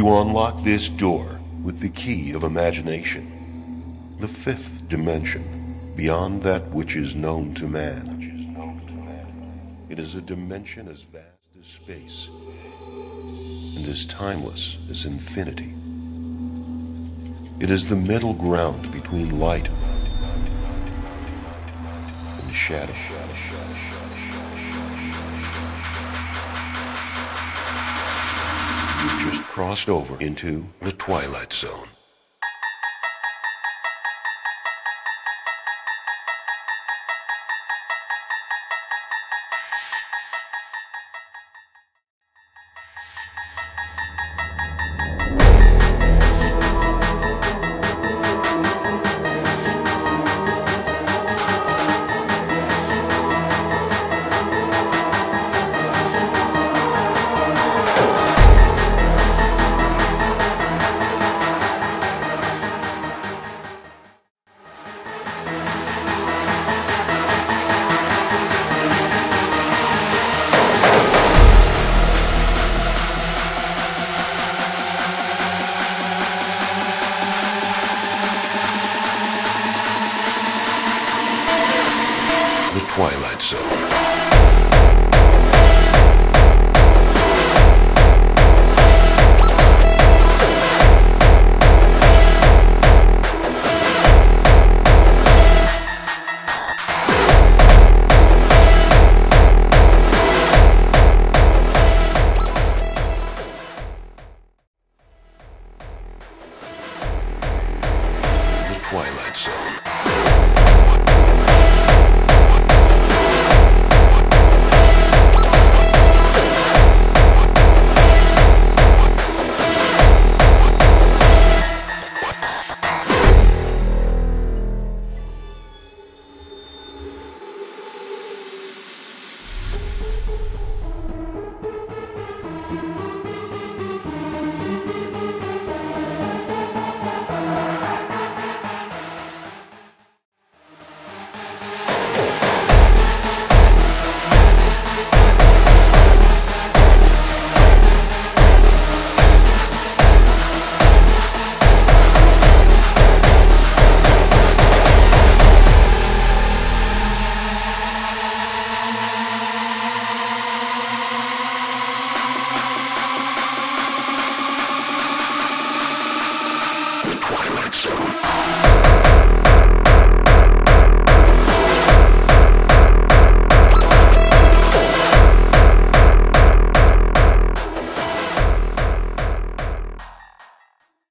You unlock this door with the key of imagination, the fifth dimension, beyond that which is known to man. It is a dimension as vast as space and as timeless as infinity. It is the middle ground between light and shadow. You've just crossed over into the Twilight Zone.